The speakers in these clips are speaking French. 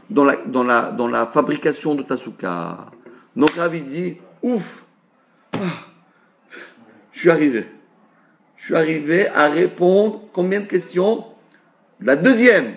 dans la fabrication de ta souka. Donc Rav il dit, ouf, je suis arrivé. Je suis arrivé à répondre combien de questions? La deuxième.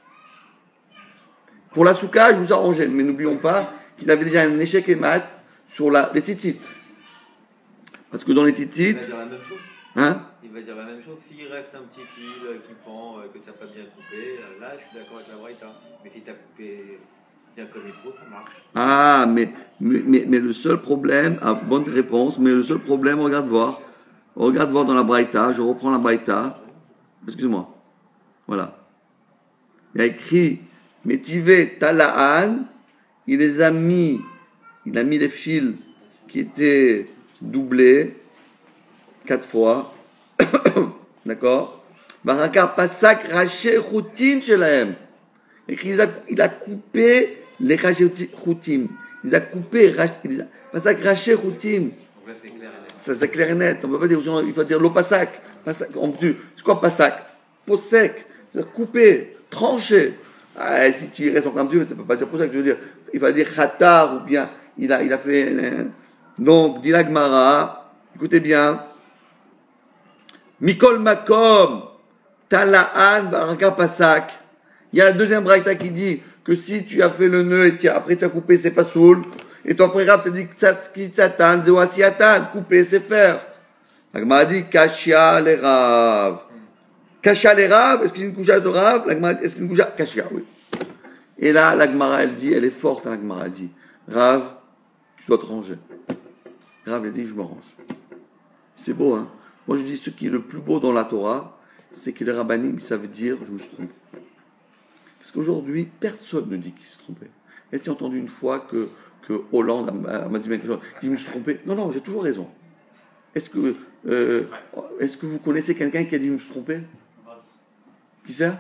Pour la souka, je vous ai arrangé, mais n'oublions pas qu'il avait déjà un échec et mat sur les tzitzit. Parce que dans les tzitzit... Il va dire la même chose. Hein? Il va dire la même chose. S'il reste un petit fil qui pend, que tu n'as pas bien coupé, là, je suis d'accord avec la braïta. Mais si tu as coupé bien comme il faut, ça marche. Ah, mais le seul problème... Ah, bonne réponse, mais le seul problème, regarde voir. Regarde voir dans la braïta. Je reprends la braïta. Excuse-moi. Voilà. Il y a écrit Métivé Talaan. Il a mis les fils qui étaient doublés 4 fois. D'accord? Baraka Pasak Raché Routin Shelaem. Écrit, il a coupé les Raché Routim. Il a coupé Pasak Raché Routim. Donc là, c'est clair et net. Ça, c'est clair et net. On ne peut pas dire, il faut dire l'opasak. C'est quoi pasak? Posek. C'est-à-dire couper, trancher. Ah, si tu y restes encore un petit peu, ça ne peut pas dire pour ça que je veux dire. Il va dire khatar ou bien il a fait. Donc, dit la Gemara, écoutez bien. Mikol makom talaan baraka pasak. Il y a la deuxième braïta qui dit que si tu as fait le nœud et après tu as coupé, c'est pas soul. Et ton Rav te dit que satan, zéoasiatan, couper, c'est faire. La Gemara dit kashia les Rav. Kashia les Rav, est-ce que c'est une coucha de Rav? La Gemara dit, est-ce que c'est une coucha? Kashia, oui. Et là, la Gemara, elle dit, elle est forte, la Gemara, elle dit, Rav, tu dois te ranger. Rav, elle dit, je me range. C'est beau, hein? Moi, je dis, ce qui est le plus beau dans la Torah, c'est que les rabbanim, ça veut dire, je me suis trompé. Parce qu'aujourd'hui, personne ne dit qu'il s'est trompé. Est-ce que tu as entendu une fois que Hollande m'a dit quelque chose? Il dit, je me suis trompé. Non, j'ai toujours raison. Est-ce que vous connaissez quelqu'un qui a dit, je me suis trompé? Qui ça?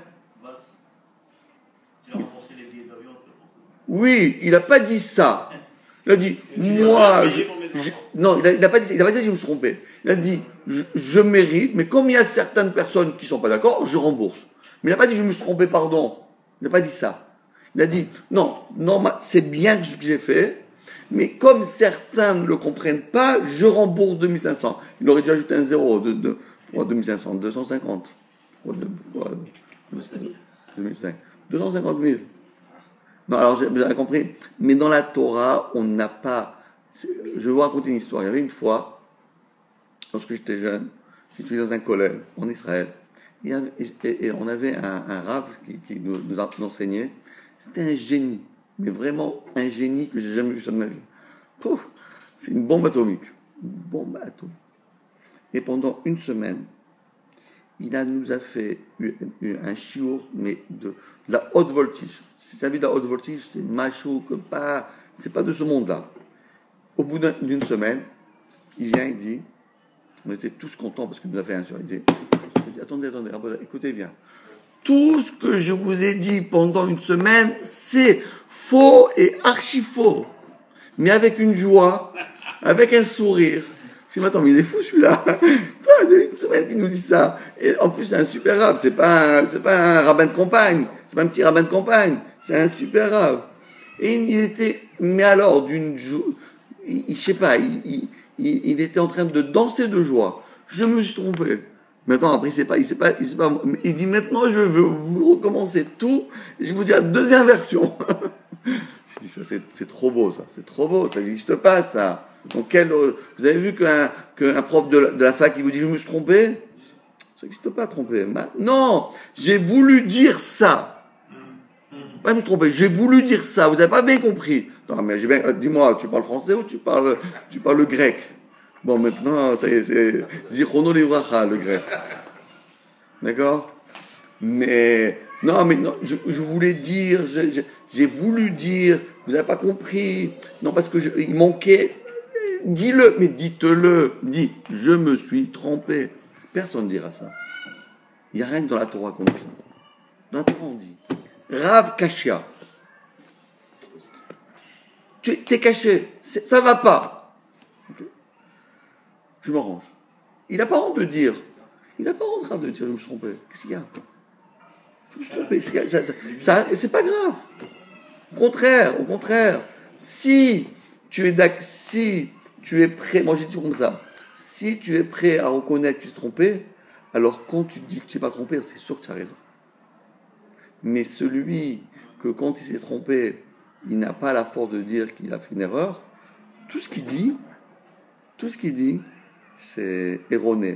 Oui, il n'a pas dit ça. Il a dit, moi, non, il n'a pas dit ça. Il n'a pas dit, je me suis trompé. Il a dit, je mérite, mais comme il y a certaines personnes qui ne sont pas d'accord, je rembourse. Mais il n'a pas dit, je me suis trompé, pardon. Il n'a pas dit ça. Il a dit, non, c'est bien ce que j'ai fait, mais comme certains ne le comprennent pas, je rembourse 2500. Il aurait dû ajouter un zéro de 2500, 250. 2005. 250 000. Non, alors, vous avez compris. Mais dans la Torah, on n'a pas... Je vais vous raconter une histoire. Il y avait une fois, lorsque j'étais jeune, j'étais dans un collège en Israël. Et on avait un rav qui nous enseignait. C'était un génie. Mais vraiment un génie que j'ai jamais vu ça de ma vie. Pouf, c'est une bombe atomique. Une bombe atomique. Et pendant une semaine, nous a fait un chiour, mais de la haute voltige. Si tu as vu de la haute voltige, c'est machou, c'est pas de ce monde-là. Au bout d'une semaine, il vient, il dit, on était tous contents parce qu'il nous a fait un sur. Il dit, attendez, écoutez bien. Tout ce que je vous ai dit pendant une semaine, c'est faux et archi faux. Mais avec une joie, avec un sourire. Je dis, attends, mais il est fou celui-là. Il y a une semaine qu'il nous dit ça. Et en plus, c'est un super rab. C'est pas un rabbin de campagne. C'est pas un petit rabbin de campagne. C'est un super rab. Et il était, mais alors, d'une joie, je sais pas, il était en train de danser de joie. Je me suis trompé. Maintenant, après, il dit maintenant, je veux vous recommencer tout. Et je vous dis la deuxième version. Je dis, ça, c'est trop beau, ça. C'est trop beau. Ça n'existe pas, ça. Donc, vous avez vu qu'un prof de la fac, il vous dit, je me suis trompé? Ça n'existe pas, trompé. Non, j'ai voulu dire ça. Pas je me suis trompé, j'ai voulu dire ça. Vous n'avez pas bien compris. Non, mais dis-moi, tu parles français ou tu parles le grec? Bon, maintenant, ça y est, c'est Zichrono Livracha, le grec. D'accord? Mais non, je voulais dire, j'ai voulu dire, vous n'avez pas compris. Non, parce que il manquait. Dis-le, mais dites-le. Dis, je me suis trompé. Personne ne dira ça. Il n'y a rien que dans la Torah qu'on dit ça. Dans la Torah, on dit Rav Kashia. Tu es caché, ça va pas. Okay. Je me range. Il n'a pas honte de dire. Il n'a pas honte grave de dire je me suis trompé. Qu'est-ce qu'il y a? Je me suis trompé. C'est pas grave. Au contraire. Si tu es prêt, moi j'ai dit comme ça, si tu es prêt à reconnaître que tu t'es trompé, alors quand tu dis que tu n'es pas trompé, c'est sûr que tu as raison. Mais celui que quand il s'est trompé, il n'a pas la force de dire qu'il a fait une erreur, tout ce qu'il dit, c'est erroné.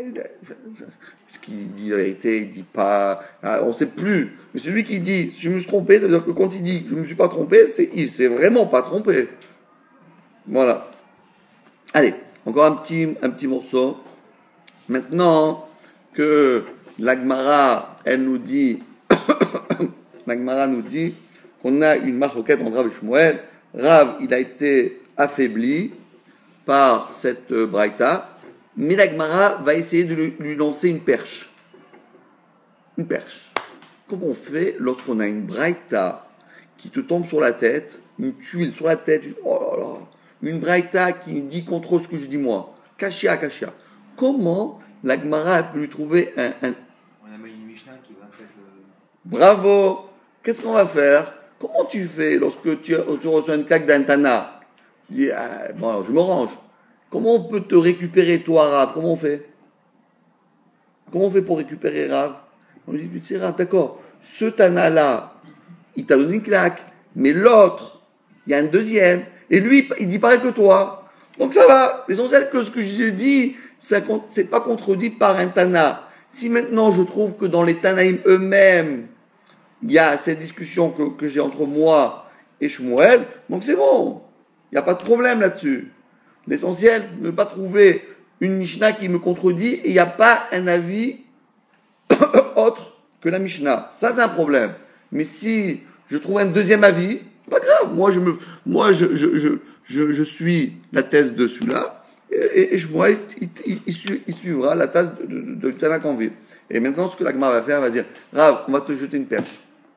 Ce qu'il dit la vérité, il dit pas, on ne sait plus. Mais celui qui dit, je me suis trompé, ça veut dire que quand il dit, je ne me suis pas trompé, il s'est vraiment pas trompé. Voilà. Allez, encore un petit morceau. Maintenant que la Gemara, elle nous dit, la Gemara nous dit qu'on a une marloquette entre Rav et Shmuel. Rav, il a été affaibli par cette braïta, mais la Gemara va essayer de lui lancer une perche. Une perche. Comment on fait lorsqu'on a une braïta qui te tombe sur la tête, une tuile sur la tête, oh là là, une braïta qui dit contre ce que je dis moi, kashia. Comment la Gemara peut lui trouver un... On a mis une Mishnah qui va faire le... Bravo. Qu'est-ce qu'on va faire? Comment tu fais lorsque tu reçois une claque d'un Tana? Tu dis, bon alors je me range. Comment on peut te récupérer toi, Rav? Comment on fait? Comment on fait pour récupérer Rav? On lui dit, c'est Rav, d'accord. Ce Tana-là, il t'a donné une claque, mais l'autre, il y a un deuxième, et lui, il dit pareil que toi. Donc ça va. L'essentiel que ce que je dis, c'est pas contredit par un Tana. Si maintenant je trouve que dans les Tanaïm eux-mêmes, il y a cette discussion que j'ai entre moi et Shmuel, donc c'est bon. Il n'y a pas de problème là-dessus. L'essentiel, ne pas trouver une Mishnah qui me contredit et il n'y a pas un avis autre que la Mishnah. Ça, c'est un problème. Mais si je trouve un deuxième avis, pas grave. Moi, je suis la thèse de celui-là et Shmuel, il suivra la thèse de Tana Kanvi. Et maintenant, ce que la Gemara va faire, elle va dire, Rav, on va te jeter une perche.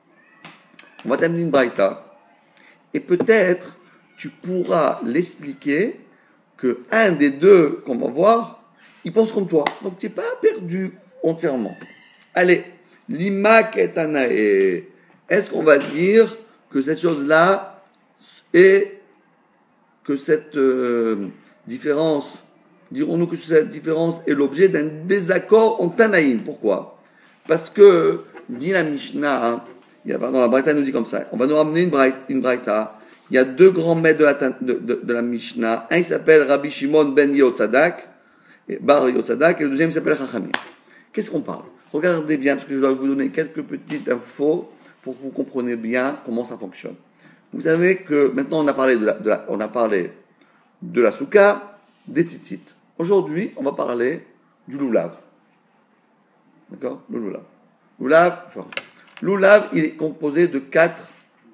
On va t'amener une braïta. Et peut-être, tu pourras l'expliquer que un des deux qu'on va voir, il pense comme toi. Donc, tu n'es pas perdu entièrement. Allez, lima ketanae. Est-ce qu'on va dire que cette chose-là est, que cette différence, dirons-nous que cette différence est l'objet d'un désaccord en Tanaïm? Pourquoi? Parce que, dit la Mishnah, pardon, la Braïta nous dit comme ça, on va nous ramener une Braïta. Il y a deux grands maîtres de la Mishnah. Un, il s'appelle Rabbi Shimon ben Yotzadak, Bar Yotzadak, et le deuxième s'appelle Chachamim. Qu'est-ce qu'on parle? Regardez bien, parce que je dois vous donner quelques petites infos pour que vous compreniez bien comment ça fonctionne. Vous savez que maintenant on a parlé de la soukha, des tzitzit. Aujourd'hui, on va parler du loulav. D'accord? Le loulav. Loulav, il est composé de quatre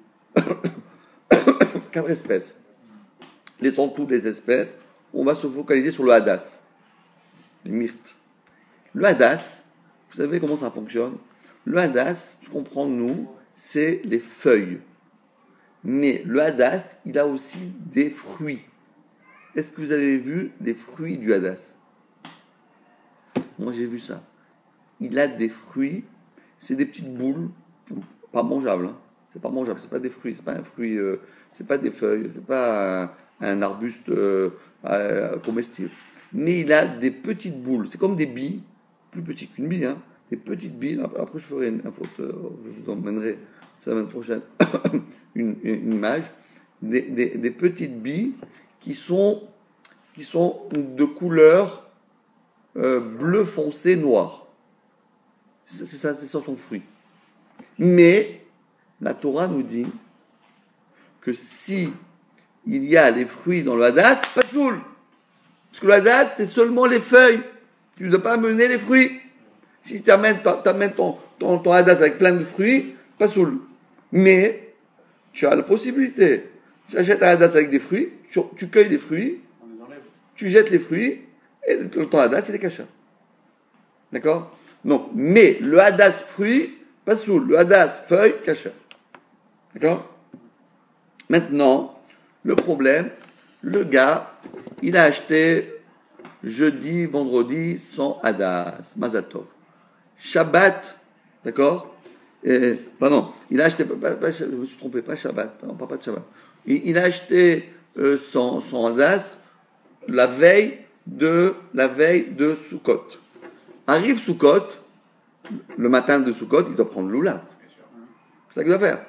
espèces. Laissons toutes les espèces. On va se focaliser sur le hadas, les myrtes. Le hadas, vous savez comment ça fonctionne? Le hadas, ce qu'on prend nous, c'est les feuilles. Mais le hadas, il a aussi des fruits. Est-ce que vous avez vu les fruits du hadas? Moi, j'ai vu ça. Il a des fruits, c'est des petites boules, pas mangeables. Hein. C'est pas mangeable, c'est pas des fruits, c'est pas un fruit, c'est pas des feuilles, c'est pas un arbuste comestible. Mais il a des petites boules, c'est comme des billes, plus petites qu'une bille, hein, des petites billes. Après, je ferai une photo, je vous emmènerai la semaine prochaine une image, des petites billes qui sont de couleur bleu foncé noir. C'est ça son fruit. Mais la Torah nous dit que si il y a les fruits dans le hadas, pas de soul. Parce que le hadas, c'est seulement les feuilles. Tu ne dois pas amener les fruits. Si tu amènes ton hadas avec plein de fruits, pas soul. Mais tu as la possibilité. Si tu achètes un hadas avec des fruits, tu cueilles les fruits, tu jettes les fruits, et ton hadas, il est caché. D'accord? Donc, mais le hadas fruit, pas soul. Le hadas feuille, caché. D'accord? Maintenant, le problème, le gars, il a acheté jeudi, vendredi, son hadas, mazatov. Shabbat, d'accord? Pardon, il a acheté, je me suis trompé, pas Shabbat, non, pas de Shabbat. Il a acheté son Hadas la veille de Sukkot. Arrive Sukkot, le matin de Sukkot, il doit prendre l'oula. C'est ça qu'il doit faire.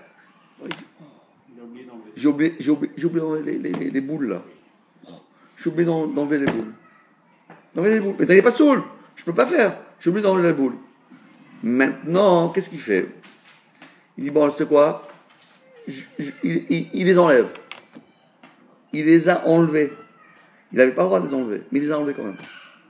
J'ai oublié d'enlever les boules là. J'ai oublié d'enlever les boules. Mais t'es pas saoul. Je peux pas faire. J'ai oublié d'enlever les boules. Maintenant, qu'est-ce qu'il fait? Il dit, bon, tu sais quoi? Il les enlève. Il les a enlevés. Il n'avait pas le droit de les enlever, mais il les a enlevés quand même.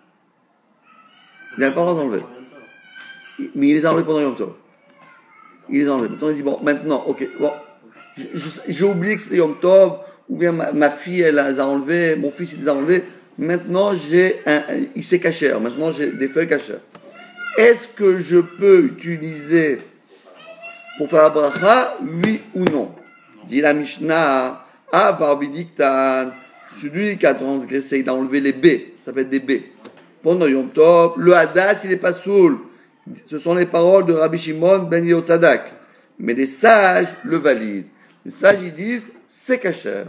Il n'avait pas le droit d'enlever. Mais il les a enlevés pendant Yom Tov. Il les a enlevés. Maintenant, il dit, bon, maintenant, ok, bon, j'ai oublié que c'était Yom Tov, ou bien ma fille, elle les a enlevés, mon fils, il les a enlevés. Maintenant, il s'est caché. Maintenant, j'ai des feuilles cachées. Est-ce que je peux utiliser pour faire la bracha, oui ou non? Dit la Mishnah, Barbidiktan, celui qui a transgressé, il a enlevé les B, ça s'appelle des B. Pendant Yom Tov, le Hadas, il n'est pas saoul. Ce sont les paroles de Rabbi Shimon ben Yotzadak. Mais les sages le valident. Les sages, ils disent, c'est kasher.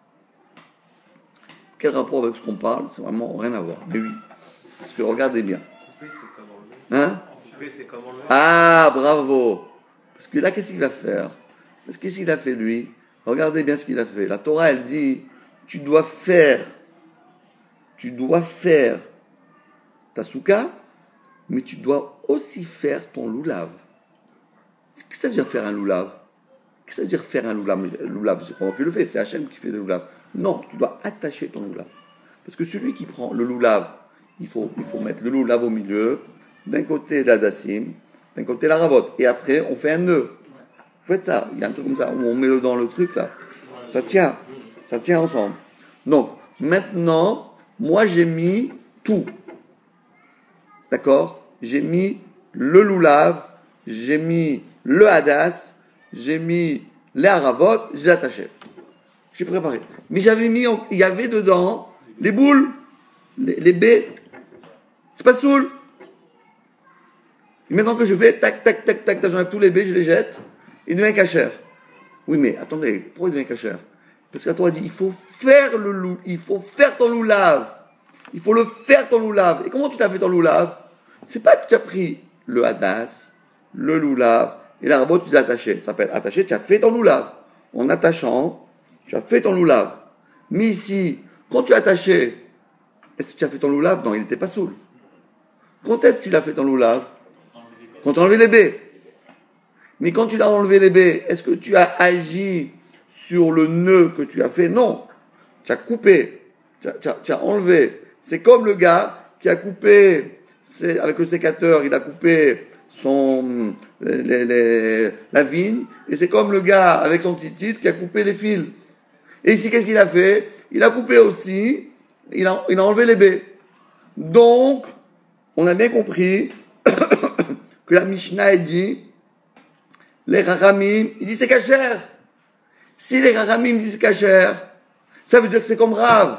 Quel rapport avec ce qu'on parle? C'est vraiment rien à voir. Mais oui. Parce que regardez bien. Couper, c'est comme enlever. Hein? Couper, c'est comme enlever. Ah, bravo. Parce que là, qu'est-ce qu'il va faire? Parce que qu'est-ce qu'il a fait, lui? Regardez bien ce qu'il a fait. La Torah, elle dit, tu dois faire ta souka, mais tu dois aussi faire ton loulav. Qu'est-ce que ça veut dire faire un loulav? Qu'est-ce que ça veut dire faire un loulav? C'est pas moi qui le fais, c'est Hachem qui fait le loulav. Non, tu dois attacher ton loulav. Parce que celui qui prend le loulav, il faut mettre le loulav au milieu, d'un côté la dassim, d'un côté la ravotte, et après on fait un nœud. Vous faites ça, il y a un truc comme ça, où on met dans le truc là. Ça tient ensemble. Donc, maintenant, moi j'ai mis tout. D'accord? J'ai mis le loulav, j'ai mis le hadas, j'ai mis les haravot, j'ai attaché. J'ai préparé. Mais il y avait dedans les boules, les baies. C'est pas saoul. Et maintenant que je fais tac, tac, tac, tac, j'enlève tous les baies, je les jette, il devient kasher. Oui, mais attendez, pourquoi il devient kasher? Parce que la Torah dit, il faut faire ton loulav. Il faut le faire ton loulav. Et comment tu t'as fait ton loulav? C'est pas que tu as pris le hadas, le loulav, et la rabot, tu l'as attaché. Ça s'appelle attaché, tu as fait ton loulav. En attachant, tu as fait ton loulav. Mais ici, quand tu as attaché, est-ce que tu as fait ton loulav? Non, il n'était pas saoul. Quand est-ce que tu l'as fait ton loulav? Quand tu as enlevé les baies. Mais quand tu l'as enlevé les baies, est-ce que tu as agi sur le nœud que tu as fait? Non. Tu as coupé. Tu as enlevé. C'est comme le gars qui a coupé, avec le sécateur, il a coupé la vigne. Et c'est comme le gars avec son petit titre qui a coupé les fils. Et ici, qu'est-ce qu'il a fait? Il a coupé aussi. Il a enlevé les baies. Donc, on a bien compris que la Mishnah a dit, les Rahamim, il dit c'est kasher. Si les Rahamim disent c'est kasher, ça veut dire que c'est comme Rav.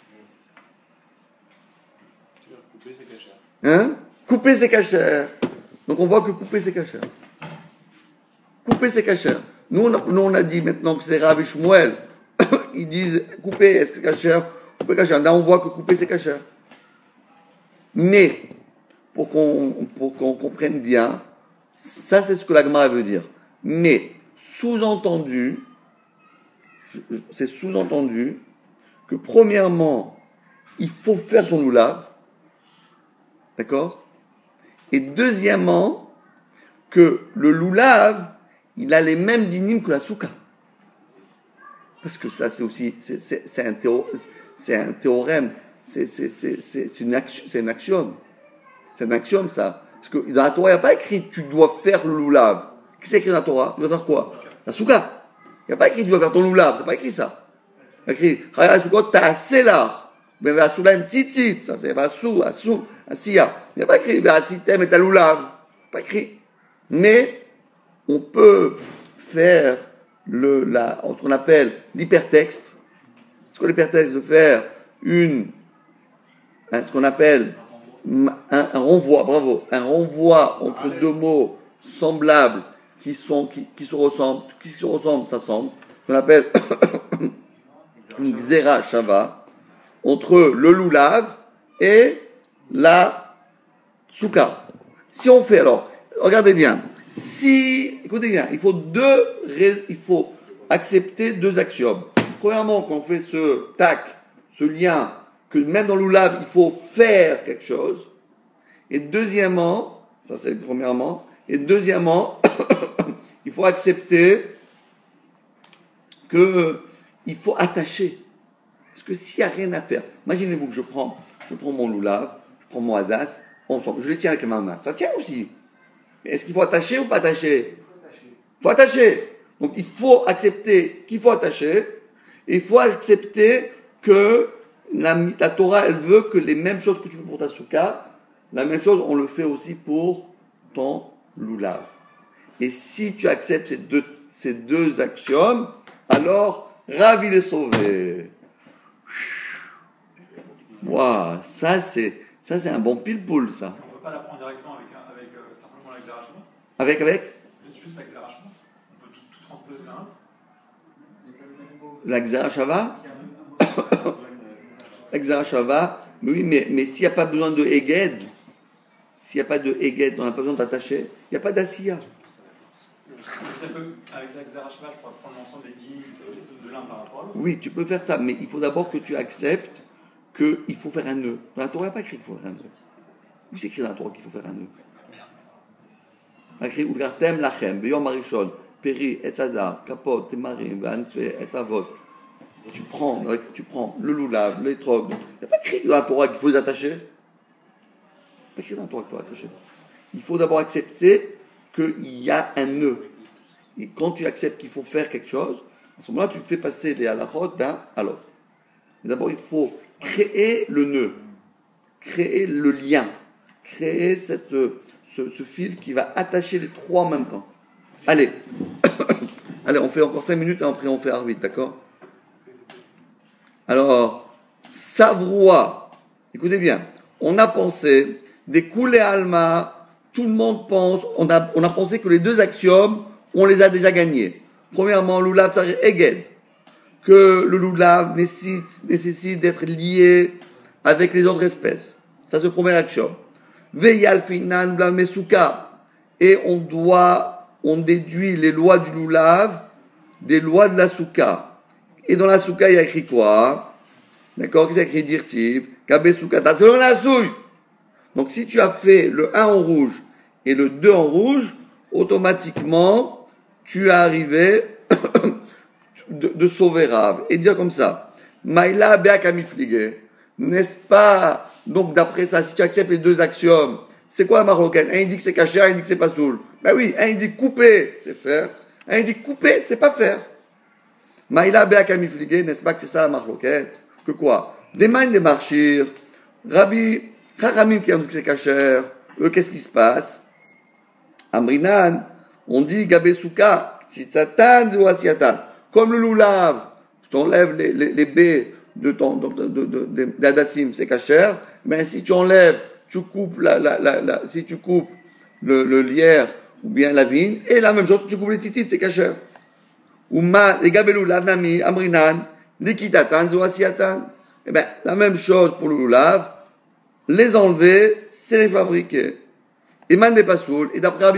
Couper, c'est kasher. Hein? Couper, c'est kasher. Donc on voit que couper, c'est kasher. Couper, c'est kasher. Nous, on a dit maintenant que c'est Rav et Shmuel. Ils disent couper, est-ce que c'est kasher? Couper, kasher. Là, on voit que couper, c'est kasher. Mais, pour qu'on comprenne bien, ça, c'est ce que la Gemara veut dire. Mais, c'est sous-entendu que premièrement, il faut faire son loulav. D'accord? Et deuxièmement, que le loulav, il a les mêmes dynimes que la souka. Parce que ça, c'est aussi, c'est un théorème. C'est un axiome. C'est un axiome, ça. Parce que dans la Torah, il n'y a pas écrit tu dois faire le loulav. Qu'est-ce qu'il y a écrit dans la Torah? Tu dois faire quoi? La souka. Il n'y a pas écrit tu dois faire ton loulav. C'est pas écrit ça. Il y a écrit la souka ta selar. Mais la souka une petite. Ça, c'est pas sou, asiya. Il n'y a pas écrit la sitem et ta loulav. Pas écrit. Mais on peut faire ce qu'on appelle l'hypertexte. Ce qu'on l'hypertexte de faire ce qu'on appelle un renvoi, bravo, un renvoi entre deux mots semblables qui se ressemblent, ça semble, qu'on appelle une Xera Shava, entre le loulav et la souka. Si on fait alors, regardez bien, écoutez bien, il faut accepter deux axiomes. Premièrement, quand on fait ce lien, que même dans le loulav, il faut faire quelque chose. Et deuxièmement, ça c'est premièrement, et deuxièmement, il faut accepter qu'il faut attacher. Parce que s'il n'y a rien à faire, imaginez-vous que je prends mon loulav, je prends mon hadas, ensemble, je les tiens avec ma main. Ça tient aussi. Mais est-ce qu'il faut attacher ou pas attacher? Il faut attacher. Donc il faut accepter qu'il faut attacher, et il faut accepter que la Torah, elle veut que les mêmes choses que tu fais pour ta souka, la même chose, on le fait aussi pour ton loulav. Et si tu acceptes ces deux axiomes, alors, Rav, il est sauvé. Waouh, ça c'est un bon pile-poule, ça. On ne peut pas l'apprendre directement avec simplement la Xerashma. Avec Juste la Xerashma. On peut tout transposer l'un l'autre. la Xerashava. La Xerashava, oui, mais s'il n'y a pas besoin de Eged, s'il n'y a pas de Eged, on n'a pas besoin d'attacher, il n'y a pas d'Asiya. Avec la Xerashma, je pourrais prendre l'ensemble des guillemets de l'un par rapport à l'autre. Oui, tu peux faire ça, mais il faut d'abord que tu acceptes qu'il faut faire un nœud. Dans la Torah, il n'y a pas écrit qu'il faut faire un nœud. Où c'est écrit dans la Torah qu'il faut faire un nœud? Il y a écrit Ugartem lachem, beyom arishon, peri, etzadar, kapot, temarim, vanfe, etzavot. Tu prends le loulav, le trog. Il n'y a pas écrit dans la Torah qu'il faut les attacher. Il n'y a pas écrit dans la Torah qu'il faut les attacher. Il faut d'abord accepter qu'il y a un nœud. Et quand tu acceptes qu'il faut faire quelque chose, à ce moment-là, tu fais passer les halachot d'un à l'autre. D'abord, il faut créer le nœud, créer le lien, créer ce fil qui va attacher les trois en même temps. Allez, allez, on fait encore 5 minutes et après on fait arbitre, d'accord? Alors, Savroua, écoutez bien, on a pensé, des coulées alma, tout le monde pense, on a pensé que les deux axiomes, on les a déjà gagnés. Premièrement, Lulav Tsarich Eged, que le Lulav nécessite d'être lié avec les autres espèces. Ça, c'est le premier axiome. Veyal Finan Blamesuka, et on déduit les lois du Lulav des lois de la Souka. Et dans la Souka, il y a écrit quoi? D'accord? Qu'est-ce qu'il y a écrit? Dirtiv, Kabe Soukata, selon la souille. Donc, si tu as fait le 1 en rouge et le 2 en rouge, automatiquement, tu es arrivé de sauver Rav. Et dire comme ça, Maïla Beakamiflige, n'est-ce pas? Donc, d'après ça, si tu acceptes les deux axiomes, c'est quoi la marocaine? Un, il dit que c'est caché, un, il dit que c'est pas soul. Ben oui, un, il dit couper, c'est faire. Un, il dit couper, c'est pas faire. Maïla Beakamiflige, n'est-ce pas que c'est ça la marloquette? Que quoi? Des mains des marchir, Rabbi, Chachamim qui ont dit que c'est caché, eux, qu'est-ce qui se passe? Amrinan, on dit Gabesouka, Tzitsatan ou Asiatan. Comme le loulav, tu enlèves les baies d'Adassim, c'est caché, mais si tu enlèves, tu coupes si tu coupes le lierre ou bien la vigne, et la même chose, tu coupes les titites, c'est caché. Ouma, les gabeloulav nami, amrinan, likitatan, zoasiatan. Eh bien, la même chose pour le loulav, les enlever, c'est les fabriquer. Et man n'est pas soul, et d'après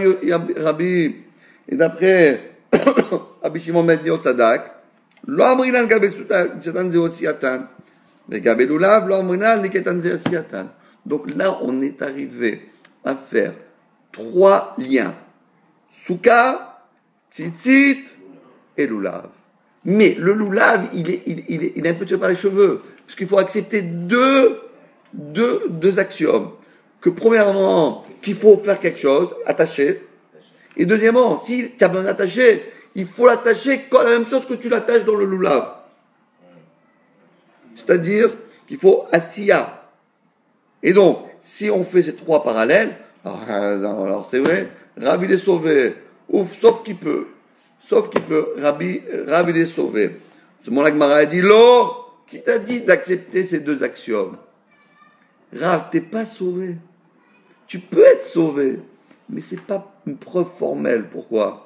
Rabbi Shimon Ben Tzadak, lo amrinan gabeloulav, zoasiatan. Les gabeloulav, lo amrinan, likitatan, zoasiatan. Donc là, on est arrivé à faire 3 liens. Souka, tzitzit et loulav. Mais le loulav, il est un peu tiré par les cheveux. Parce qu'il faut accepter deux axiomes. Que premièrement, qu'il faut faire quelque chose, attacher. Et deuxièmement, si tu as besoin d'attacher, il faut l'attacher comme la même chose que tu l'attaches dans le loulav. C'est-à-dire qu'il faut asiya. Et donc, si on fait ces 3 parallèles, alors c'est vrai, Rabbi il est sauvé, ouf, sauf qu'il peut, Rabbi il est sauvé. Ce moment-là, Gemara a dit, Lo, qui t'a dit d'accepter ces 2 axiomes? Rav, t'es pas sauvé. Tu peux être sauvé, mais c'est pas une preuve formelle. Pourquoi?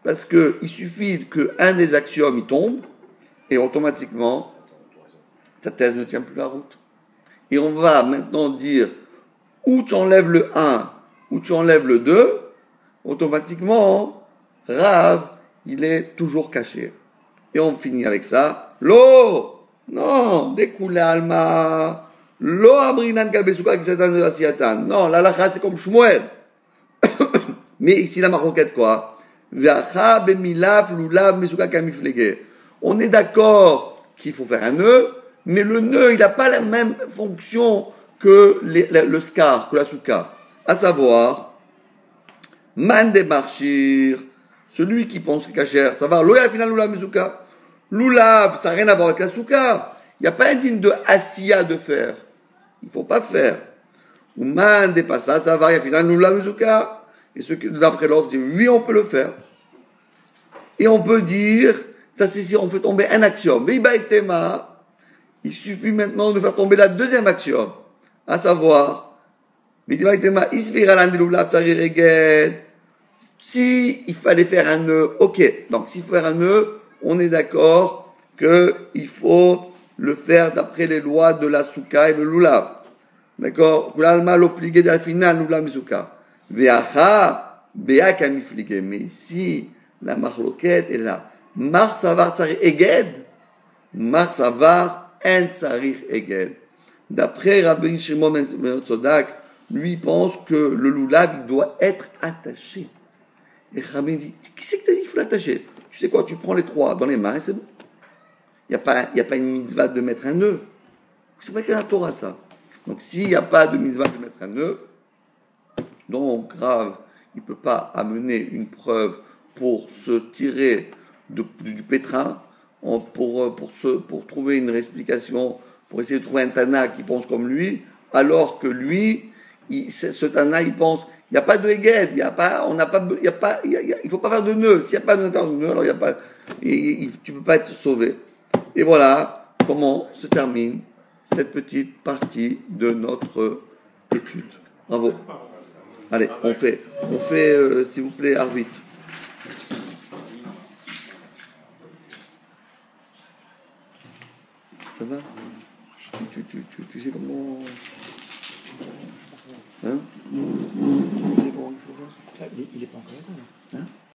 Parce qu'il suffit qu'un des axiomes il tombe, et automatiquement, ta thèse ne tient plus la route. Et on va maintenant dire, ou tu enlèves le 1, ou tu enlèves le 2, automatiquement, Rav, il est toujours caché. Et on finit avec ça. Lo, non, découle alma. Lo abrinan kabesuka kisatan de la siatan. Non, la lacha c'est comme Shmuel. Mais ici la maroquette quoi? Veacha bemilaf lulav mesuka kamiflege. On est d'accord qu'il faut faire un nœud, mais le nœud il n'a pas la même fonction que le scar, que la souka. À savoir, man de marchir, celui qui pense que kasher, ça va, loya final lulav mesuka. Lulav, ça n'a rien à voir avec la souka. Il n'y a pas un digne de asiya de faire. Il ne faut pas faire. Ou man de passa, ça va, il y a final lulav mesuka. Et ceux qui, d'après l'autre, disent oui, on peut le faire. Et on peut dire, ça c'est si on fait tomber un axiome. Il suffit maintenant de faire tomber la deuxième axiome. À savoir, si il fallait faire un nœud, ok. Donc, s'il faut faire un nœud, on est d'accord qu'il faut le faire d'après les lois de la souka et le lulav. D'accord? Mais ici, la marloquette est là. Mar savar tsarich eged. Mar savar en tsarich eged. D'après Rabbi Shimon ben Tzodak, lui pense que le lulav il doit être attaché. Et Rabbi dit, qui c'est que t'as dit qu'il faut l'attacher? Tu sais quoi, tu prends les trois dans les mains et c'est bon. Il n'y a pas une mitzvah de mettre un nœud. C'est pas qu'il y a la Torah ça. Donc s'il n'y a pas de mitzvah de mettre un nœud, donc grave, il ne peut pas amener une preuve pour se tirer du pétrin, pour trouver une explication, pour essayer de trouver un Tana qui pense comme lui, alors que lui, ce Tana, il pense, il n'y a pas de Heged, il ne faut pas faire de nœud. S'il n'y a pas de nœud, alors il y a pas, tu ne peux pas être sauvé. Et voilà comment se termine cette petite partie de notre étude. Bravo. Allez, on fait s'il vous plaît, arbitre. Ça va? Tu sais comment... Hein? Tu sais comment il faut faire? Il n'est pas encore là. Hein?